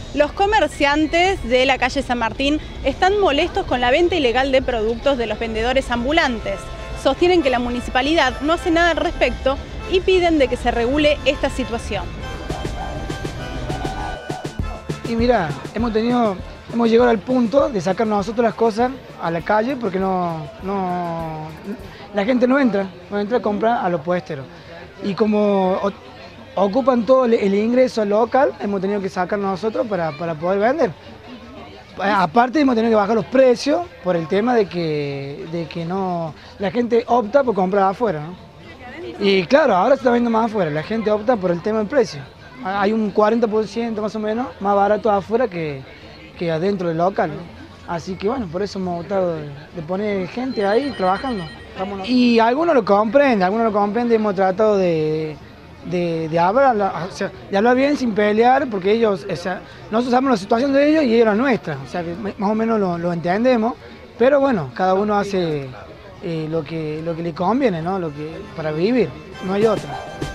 Los comerciantes de la calle San Martín están molestos con la venta ilegal de productos de los vendedores ambulantes. Sostienen que la municipalidad no hace nada al respecto y piden de que se regule esta situación. Y mira, hemos llegado al punto de sacar nosotros las cosas a la calle porque la gente no entra a comprar a los puesteros. Y como ocupan todo el ingreso local, hemos tenido que sacar nosotros para poder vender. Aparte hemos tenido que bajar los precios por el tema de que no, la gente opta por comprar afuera, ¿no? Y claro, ahora se está vendiendo más afuera, la gente opta por el tema del precio. Hay un 40% más o menos más barato afuera que adentro del local, ¿no? Así que bueno, por eso hemos optado de poner gente ahí trabajando. Y algunos lo comprenden, hemos tratado de hablar, o sea, de hablar bien sin pelear, porque ellos, o sea, nosotros sabemos la situación de ellos y ellos la nuestra, o sea, que más o menos lo entendemos, pero bueno, cada uno hace lo que le conviene, ¿no? Para vivir, no hay otra.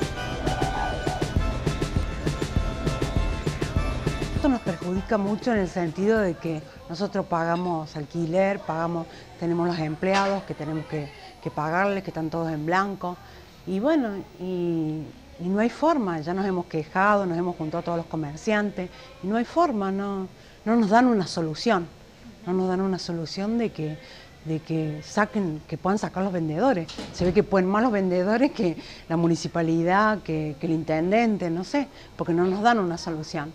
Esto nos perjudica mucho en el sentido de que nosotros pagamos alquiler, tenemos los empleados que tenemos que pagarles, que están todos en blanco, y bueno, y no hay forma. Ya nos hemos quejado, nos hemos juntado a todos los comerciantes, y no hay forma, no nos dan una solución, de que puedan sacar los vendedores. Se ve que pueden más los vendedores que la municipalidad, que el intendente, no sé, porque no nos dan una solución.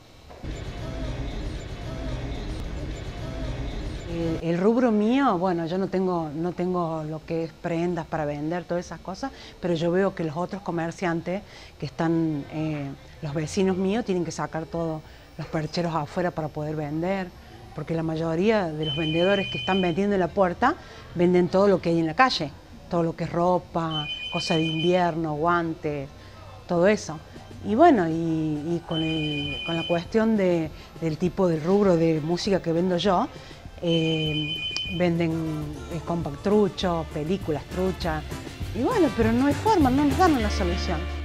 El rubro mío, bueno, yo no tengo lo que es prendas para vender, todas esas cosas, pero yo veo que los otros comerciantes que están, los vecinos míos, tienen que sacar todos los percheros afuera para poder vender, porque la mayoría de los vendedores que están vendiendo en la puerta venden todo lo que hay en la calle, todo lo que es ropa, cosas de invierno, guantes, todo eso. Y bueno, y con la cuestión del tipo de rubro de música que vendo yo, venden compact trucho, películas truchas, y bueno, pero no hay forma, no nos dan una solución.